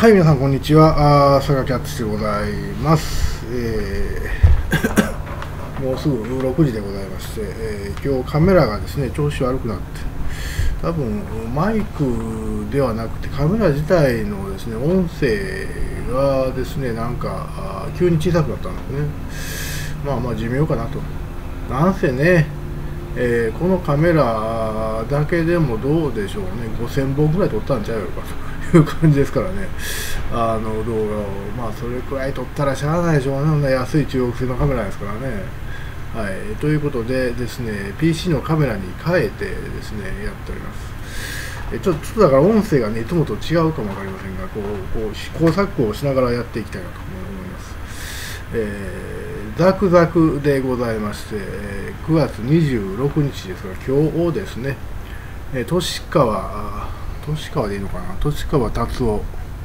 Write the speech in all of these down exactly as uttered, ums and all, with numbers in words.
はい、皆さんこんにちは。あー、佐賀キャッツでございます。えー、もうすぐろくじでございまして、えー、今日カメラがですね、調子悪くなって、多分マイクではなくてカメラ自体のですね、音声がですね、なんかあ急に小さくなったんですね。まあまあ寿命かなと。なんせね、えー、このカメラだけでもどうでしょうね、ごせんぼんぐらい撮ったんちゃうかという感じですからね、あの動画を、まあそれくらい撮ったらしゃあないでしょうね、安い中国製のカメラですからね。はい、ということでですね、ピーシー のカメラに変えてですね、やっております。えちょっとだから音声がね、いつもと違うかもわかりませんが、こうこう試行錯誤をしながらやっていきたいなと思います。えーザクザクでございまして、くがつにじゅうろくにちですが、今日ですね、都市川、都市川でいいのかな、都市川達夫、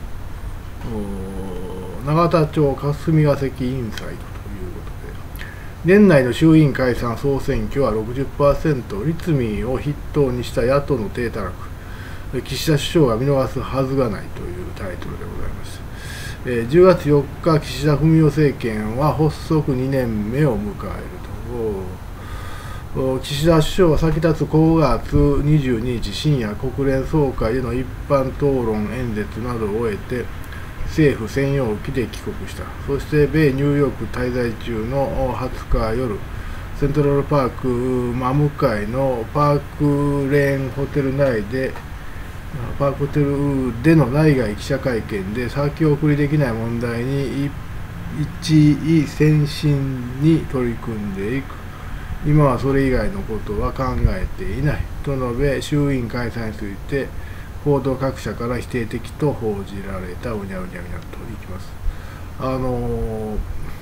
永田町霞が関インサイドということで、年内の衆院解散総選挙は ろくじゅっパーセント、立民を筆頭にした野党の低たらく、岸田首相が見逃すはずがないというタイトルでございます。じゅうがつよっか、岸田文雄政権は発足にねんめを迎えると。岸田首相は先立つごがつにじゅうににち深夜、国連総会での一般討論演説などを終えて、政府専用機で帰国した。そして、米ニューヨーク滞在中のはつか夜、セントラルパーク真向かいのパークレーンホテル内で、パークホテルでの内外記者会見で先送りできない問題に一意専心に取り組んでいく。今はそれ以外のことは考えていないと述べ、衆院解散について報道各社から否定的と報じられた。うにゃうにゃうにゃといきます。あのー、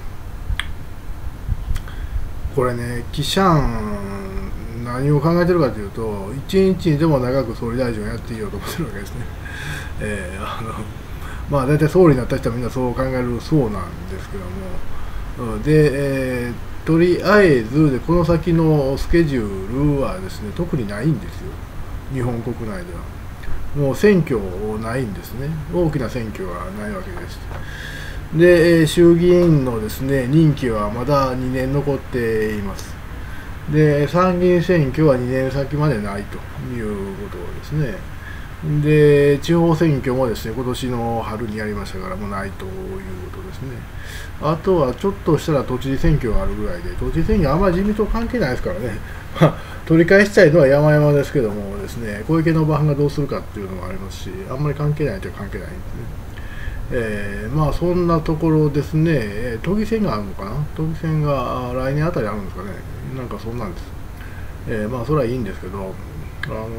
これね、記者何を考えてるかというと、一日にでも長く総理大臣をやっていようと思ってるわけですね。えー、あのまあ大体総理になった人はみんなそう考えるそうなんですけども、で、えー、とりあえずでこの先のスケジュールはですね、特にないんですよ、日本国内では。もう選挙ないんですね、大きな選挙はないわけです。で、衆議院のですね、任期はまだにねん残っています。で、参議院選挙はにねんさきまでないということですね。で、地方選挙もですね、今年の春にやりましたから、もうないということですね。あとはちょっとしたら都知事選挙があるぐらいで、都知事選挙はあんまり自民党関係ないですからね、まあ、取り返したいのは山々ですけどもですね、小池の馬がどうするかっていうのもありますし、あんまり関係ないという関係ないんですね。えー、まあそんなところですね、都議選があるのかな、都議選が来年あたりあるんですかね、なんかそんなんです。えー、まあそれはいいんですけど、あの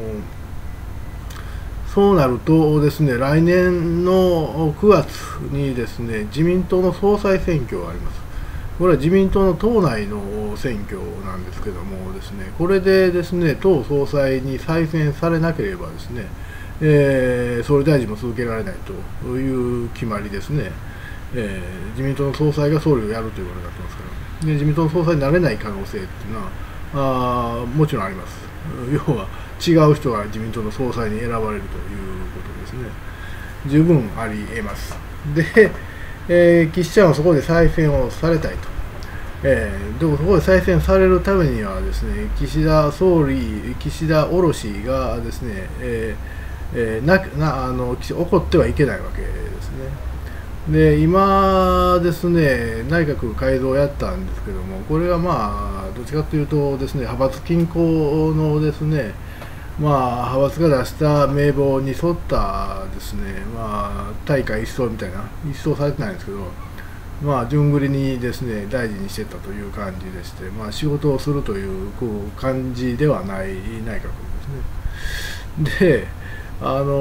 そうなるとですね、来年のくがつにですね、自民党の総裁選挙があります。これは自民党の党内の選挙なんですけどもですね、これでですね、党総裁に再選されなければですね、えー、総理大臣も続けられないという決まりですね。えー、自民党の総裁が総理をやるということになってますから、で自民党の総裁になれない可能性っていうのはあもちろんあります。要は違う人が自民党の総裁に選ばれるということですね。十分ありえます。で、えー、岸ちゃんはそこで再選をされたいと。えー、でもそこで再選されるためにはですね、岸田総理、岸田降しがですね、えーえー、ななあの起こってはいけないわけですね。で、今ですね、内閣改造をやったんですけども、これはまあ、どっちかというとですね、派閥均衡のですね、まあ、派閥が出した名簿に沿ったですね、まあ、大会一掃みたいな、一掃されてないんですけど、まあ、順繰りにですね、大事にしてたという感じでして、まあ、仕事をするというこう感じではない内閣ですね。で、あのー、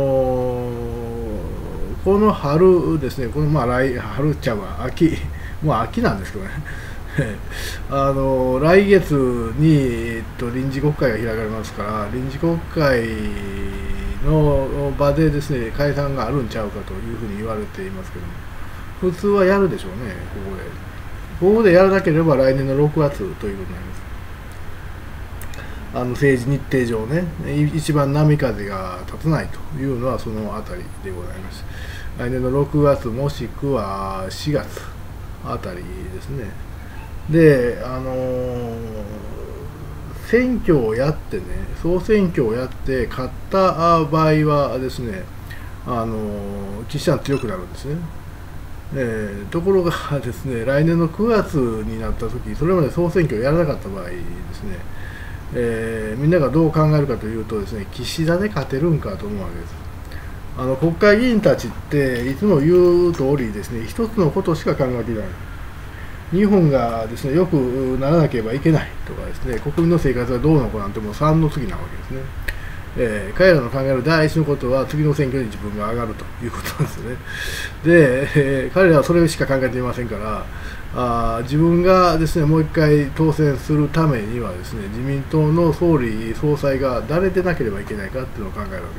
この春ですね、このまあ来春ちゃうわ、秋、もう秋なんですけどね、あのー、来月に、えっと、臨時国会が開かれますから、臨時国会の場でですね、解散があるんちゃうかというふうに言われていますけども、普通はやるでしょうね、ここで。ここでやらなければ来年のろくがつということになります。あの政治日程上ね、一番波風が立たないというのはそのあたりでございます。 来年のろくがつもしくはしがつあたりですね。で、あのー、選挙をやってね、総選挙をやって勝った場合はですね、あのー、岸田強くなるんですね。えー、ところがですね、来年のくがつになったとき、それまで総選挙をやらなかった場合ですね、えー、みんながどう考えるかというとですね、岸田で勝てるんかと思うわけです。あの国会議員たちっていつも言う通りですね、一つのことしか考えていない。日本がですね、よくならなければいけないとかですね、国民の生活がどうのこうなんてもうさんの次なわけですね。えー、彼らの考える第一のことは次の選挙で自分が上がるということなんですよね。で、えー、彼らはそれしか考えていませんから、あ自分がですねもう一回当選するためにはですね、自民党の総理総裁が誰でなければいけないかっていうのを考えるわけです。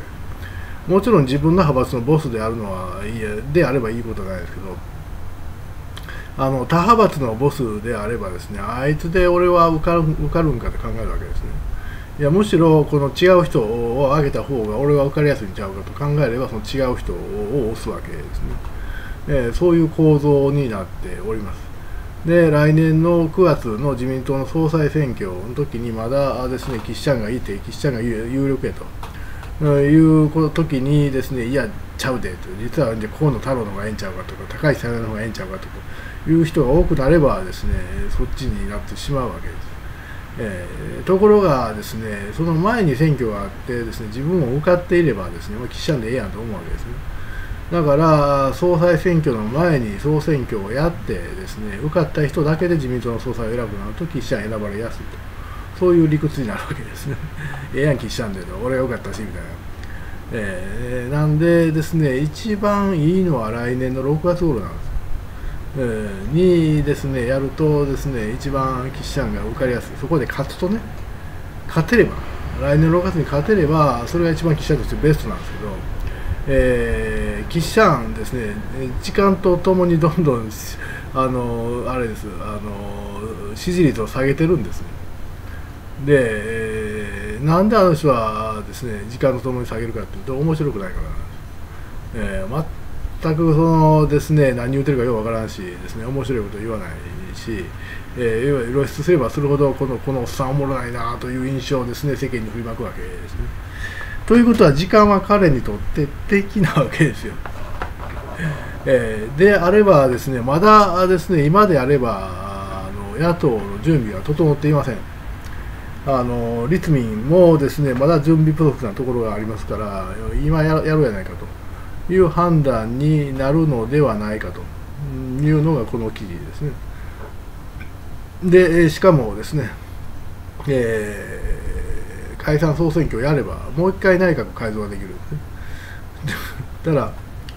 もちろん自分の派閥のボスであるのはいいであればいいことないですけど、あの他派閥のボスであればですね、あいつで俺は受かる受かるんかって考えるわけですね。いやむしろこの違う人を挙げた方が俺は受かりやすいんちゃうかと考えれば、その違う人を押すわけですね。えー、そういう構造になっております。で、来年のくがつの自民党の総裁選挙の時にまだですね、岸ちゃんがいて、岸ちゃんが有力やという時にですね、いや、ちゃうでと、実は河野太郎の方がええんちゃうかとか、高市早苗の方がええんちゃうかという人が多くなればですね、そっちになってしまうわけです。えー、ところがですね、その前に選挙があってですね、自分も受かっていればですね、まあ、岸ちゃんでええやんと思うわけですね。だから総裁選挙の前に総選挙をやってですね、受かった人だけで自民党の総裁を選ぶなると岸ちゃん選ばれやすいと、そういう理屈になるわけですね。ええやん岸ちゃんでと、俺が受かったしみたいな。えー、なんでですね、一番いいのは来年のろくがつ頃なんです。えー、にですね、やるとですね、一番岸ちゃんが受かりやすい。そこで勝つとね、勝てれば、来年ろくがつに勝てれば、それが一番岸ちゃんとしてベストなんですけど、えー、岸ちゃんですね、時間とともにどんどん、あの、あれです、あの、支持率を下げてるんですね。で、えー、なんであの人はですね、時間とともに下げるかというと、面白くないからなんです。えー、全くそのですね、何言ってるかよくわからんしですね、面白いこと言わないし、えー、露出すればするほどこのこのおっさんおもろないなという印象をですね、世間に振りまくわけですね。ということは時間は彼にとって敵なわけですよ。えー、であればですね、まだですね、今であればあの野党の準備は整っていません。あの立民もですね、まだ準備不足なところがありますから、今ややろうやないかという判断になるのではないかというのがこの記事ですね。でしかもですね、えー、解散総選挙をやればもう一回内閣改造ができるんですね。だから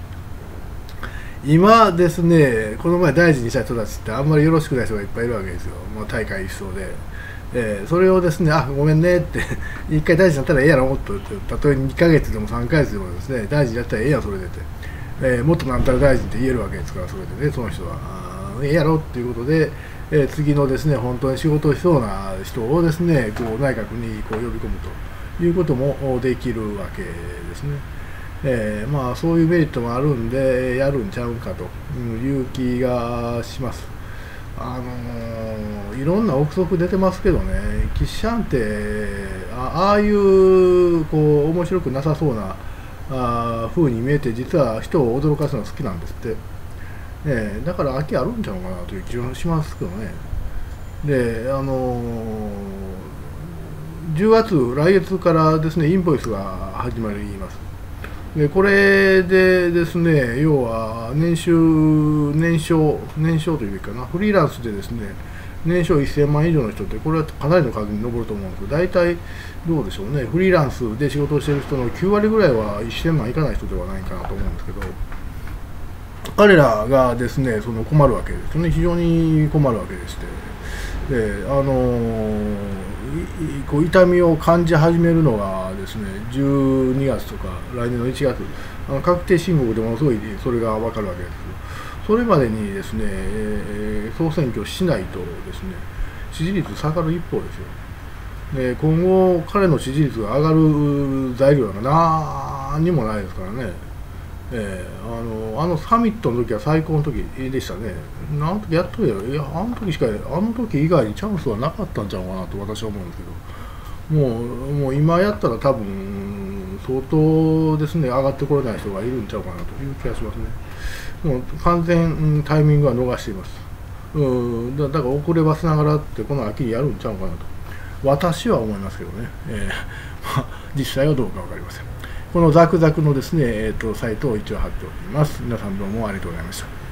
今ですね、この前大臣にした人たちってあんまりよろしくない人がいっぱいいるわけですよ。もう大会一掃で。えー、それをですね、あ、ごめんねって、一回大臣になったらええやろと、たとえにかげつでもさんかげつでもですね、大臣やったらええやん、それでって、えー、もっとなんたら大臣って言えるわけですから、それでね、その人は、ええやろっていうことで、えー、次のですね、本当に仕事をしそうな人をですね、こう内閣にこう呼び込むということもできるわけですね。えー、まあそういうメリットもあるんで、やるんちゃうかという気がします。あのー、いろんな憶測出てますけどね、岸ちゃんってあ、ああいうこう面白くなさそうなあ風に見えて、実は人を驚かすのが好きなんですって、えー、だから秋あるんちゃうかなという気がしますけどね。で、あのー、じゅうがつ、来月からですね、インボイスが始まります。でこれでですね、要は年収、年商、年商というかな、フリーランスでですね、年商せんまん以上の人って、これはかなりの数に上ると思うんですけど、大体どうでしょうね、フリーランスで仕事をしている人のきゅうわりぐらいはせんまんいかない人ではないかなと思うんですけど、彼らがですね、その困るわけですね、非常に困るわけでして、であのー、こう痛みを感じ始めるのがですね、じゅうにがつとか来年のいちがつ、あの確定申告でものすごいそれが分かるわけです。それまでにですね、えー、総選挙しないとですね、支持率下がる一方ですよ。で今後彼の支持率が上がる材料が何にもないですからね。 えー、あのあのサミットの時は最高の時でしたね。あの時やっとるやろ。いや、あの時しか、あの時以外にチャンスはなかったんちゃうかなと私は思うんですけど、もう、もう今やったら多分、相当ですね、上がってこれない人がいるんちゃうかなという気がしますね。もう完全タイミングは逃しています。うんだ、だから遅ればせながらってこの秋にやるんちゃうかなと私は思いますけどね、えーまあ、実際はどうか分かりません。このザクザクのですね、えーと、サイトを一応貼っておきます。皆さんどうもありがとうございました。